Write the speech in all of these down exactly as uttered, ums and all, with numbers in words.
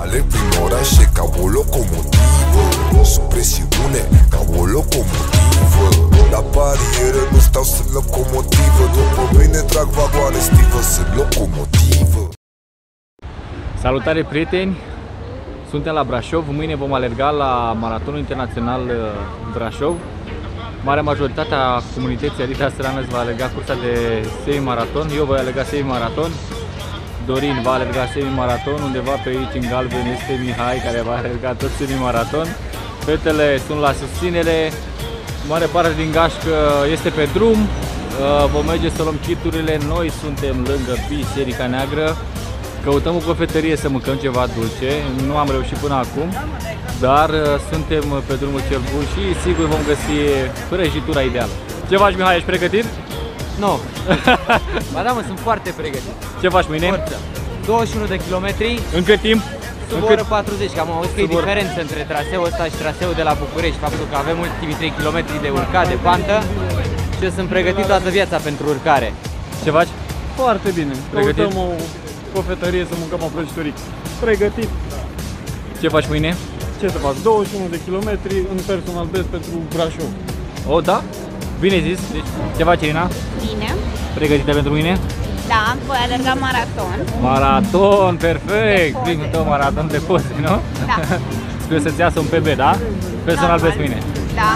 Alerg prin orașe ca o locomotivă, sub presiune ca o locomotivă. La barieră nu stau, sunt locomotivă. După mine trag vagoane stivă, sunt locomotivă. Salutare prieteni! Suntem la Brașov, mâine vom alerga la Maratonul Internațional Brașov. Marea majoritate a comunității Adidas Runners va alerga cursa de semi-maraton. Eu voi alerga semi-maraton. Dorin va alerga semi-maraton. Undeva pe aici în galben este Mihai, care va alerga tot semi-maraton. Fetele sunt la susținere. Mare parte din gașcă este pe drum. Vom merge să luăm kiturile. Noi suntem lângă Biserica Neagră. Căutăm o cofetărie să mâncăm ceva dulce. Nu am reușit până acum, dar suntem pe drumul cel bun și sigur vom găsi prăjitura ideală. Ce faci, Mihai? Ești pregătit? Nu. Ba da, mă, sunt foarte pregătit. Ce faci mâine? Forță. douăzeci și unu de kilometri. În cât timp? Sub o oră patruzeci, că am auzit că e diferență între traseul ăsta și traseul de la București. Faptul că avem ultimii trei kilometri de urcat, de pantă. Și eu sunt pregătit toată viața pentru urcare. Ce faci? Foarte bine. Pregătit? Căutăm o cofetărie să mâncăm o prăjiturii. Pregătit. Ce faci mâine? Ce să fac? douăzeci și unu de kilometri în personal best pentru Brașov. O, da? Bine zis. Deci, ce faci, Irina? Bine. Pregătită pentru mine? Da, voi alerga maraton. Maraton, perfect! Primul tău maraton de poze, nu? Da. Sper să-ți iasă un P B, da? Personal best mâine. Da.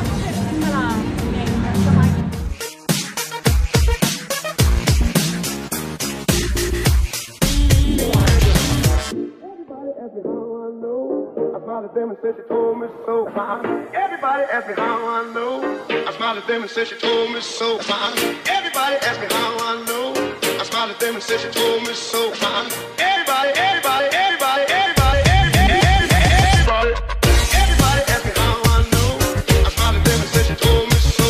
Everybody ask me how I know. I smile at them and say she told me so. Everybody ask me how I know. I smile at them and say she told me so. Everybody, everybody, everybody, everybody, everybody, everybody ask me how I know. I smile at them and say she told me so.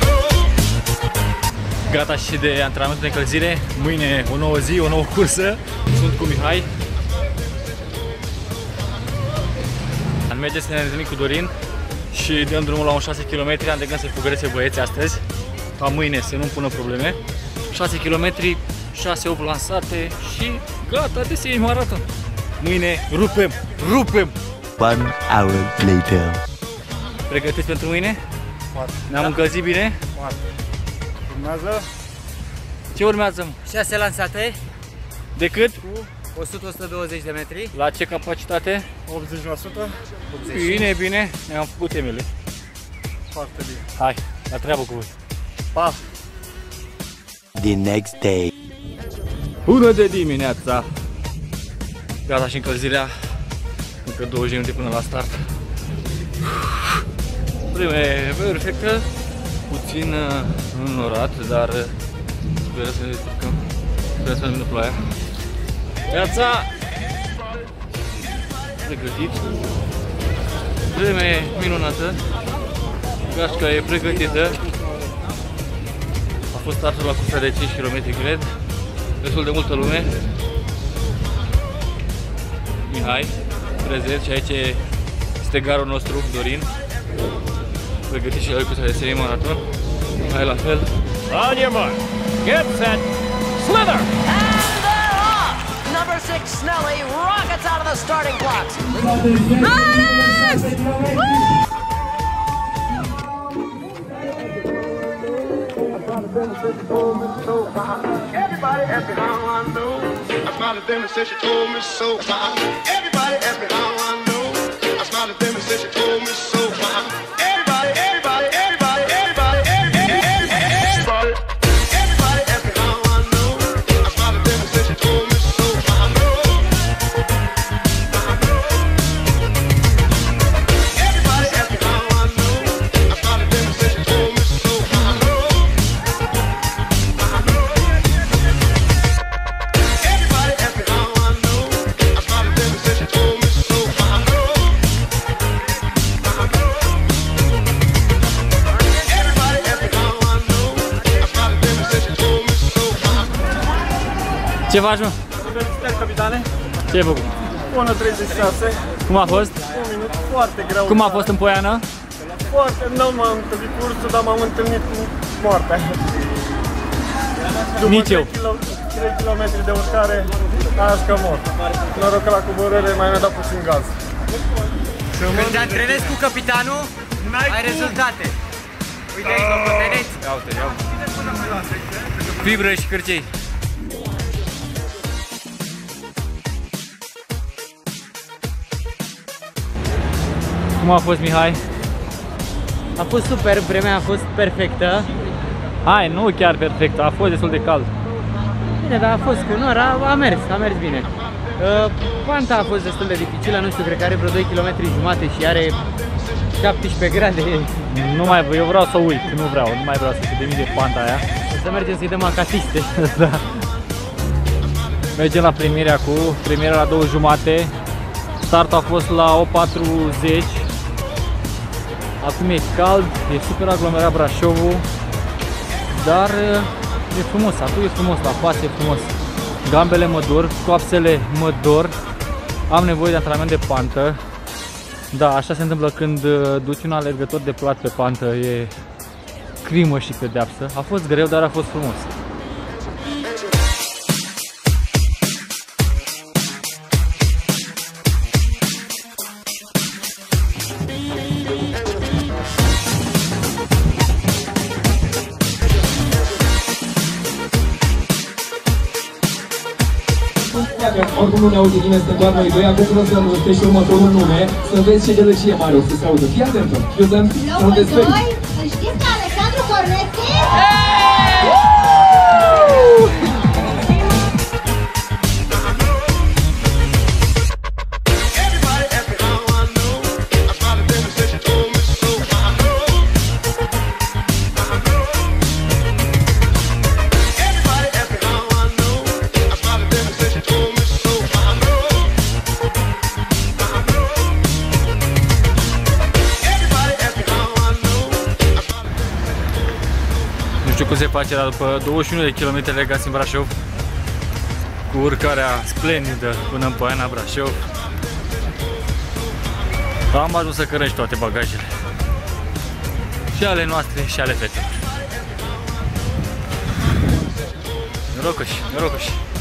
Gata și de antrenament de încălzire. Mâine o nouă zi, o nouă cursă. Sunt cu Mihai. Am merge să ne întâlnim cu Dorin și dăm drumul la un șase kilometri. Am de gând să-i fugăreze băieții astăzi, ca mâine să nu-mi pună probleme. șase kilometri, șase opt lansate și gata de semi-maraton. Mâine rupem, rupem! One hour later. Pregătiți pentru mâine? Foarte. Ne-am da. încălzit bine? Foarte. Urmează? Ce urmează? șase lansate. De cât? o sută la o sută douăzeci de metri. La ce capacitate? optzeci la sută. Bine, bine, ne-am făcut temele. Foarte bine. Hai, la treabă cu voi. Pa! The next day. Bună de dimineața! Gata și încălzirea. Încă douăzeci minute până la start. Vreme perfectă. Puțin înnorat, dar sperăm să ne descurcăm. Sperăm să ne vină ploaia. Viața! Pregătit. Vreme minunată. Gașca e pregătită. A fost startul la cursa de cinci kilometri, cred. Destul de multă lume. Mihai, prezent, și aici este garul nostru, Dorin. Pregătit și la cursa de semi-maraton. Mihai la fel. On your mark, get set, slither! Number six, Snelly, rockets out of the starting blocks. Everybody ask me how I know. I smile at them and say she told me so. Everybody ask me how I know. I smile at them and say she told me so. Everybody, everybody, everybody, everybody, everybody, everybody ask me how I know. I smile at them and say she told me so. Everybody ask me how I know. I smile at them and say she told me so. Ce faci, mă? Felicitări, capitane. Ce ai făcut? unu treizeci și șase. Cum a fost? Un minut foarte greu. Cum a fost în Poiană? Foarte, nu m-am întâlnit cu ursul, dar m-am întâlnit cu moartea. După Nici eu. trei kilometri de urcare, aș că mor. Noroc că la coborâre mai ne-a dat puțin gaz. Când te antrenezi cu capitanul, ai rezultate. Uite aici, locotenenți. Ia uite, ia uite. Fibră și cârcei. Cum a fost, Mihai? A fost super, vremea a fost perfectă. Hai, nu chiar perfectă, a fost destul de cald. Bine, dar a fost cu nor, a, a mers, a mers bine. Uh, Panta a fost destul de dificilă, nu știu, cred că are vreo doi virgulă cinci jumate și are șaptesprezece grade. Nu mai, eu vreau să uit, nu vreau, nu mai vreau să se demit de panta aia. O să mergem să-i dăm acasiste. Da. Mergem la premierea cu premiera la două jumate. Startul a fost la opt patruzeci. Acum e cald, e super aglomerat Brașovul, dar e frumos, acum e frumos, la față e frumos. Gambele mă dor, coapsele mă dor, am nevoie de antrenament de pantă. Da, așa se întâmplă când duci un alergător de plat pe pantă, e crimă și pedeapsă. A fost greu, dar a fost frumos. Oricum nu ne aude nimeni, suntem doar noi doi, acum vreau să rămânește și următorul nume, să vezi ce gălăgie mare o să se audă. Fii atentă, eu să-mi Locul doi, știți că Alexandru Cornetti? Nu știu cum se face, dar după douăzeci și unu de kilometri legați în Brașov, cu urcarea splendidă până în Poiana Brașov, am ajuns să cărăși toate bagajele. Și ale noastre și ale fetelor. Norocoși, norocoși!